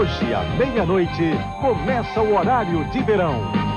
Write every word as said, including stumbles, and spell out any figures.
Hoje, à meia-noite, começa o horário de verão.